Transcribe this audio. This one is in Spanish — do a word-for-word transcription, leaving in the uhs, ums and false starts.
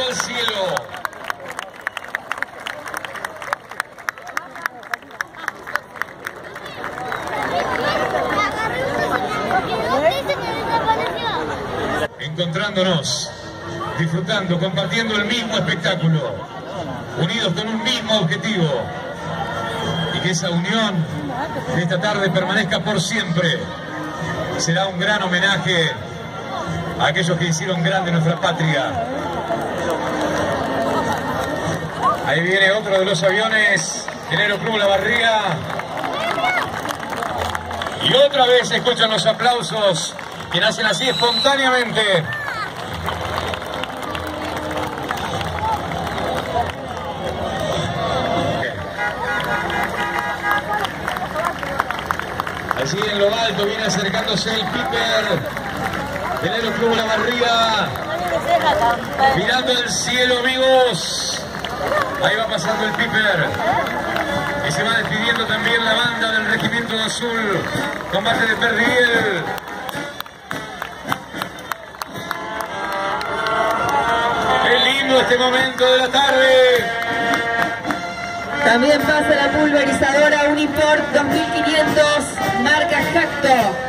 al cielo. Encontrándonos, disfrutando, compartiendo el mismo espectáculo, unidos con un mismo objetivo, y que esa unión de esta tarde permanezca por siempre. Será un gran homenaje a aquellos que hicieron grande nuestra patria. Ahí viene otro de los aviones del Aeroclub La Barriga. Y otra vez se escuchan los aplausos que nacen así espontáneamente. Allí en lo alto viene acercándose el Piper del Aeroclub La Barriga, mirando el cielo, amigos. Ahí va pasando el Piper y se va despidiendo también la banda del Regimiento Azul, combate de Perdiel. Qué lindo este momento de la tarde. También pasa la pulverizadora Uniport dos mil quinientos, marca Jacto.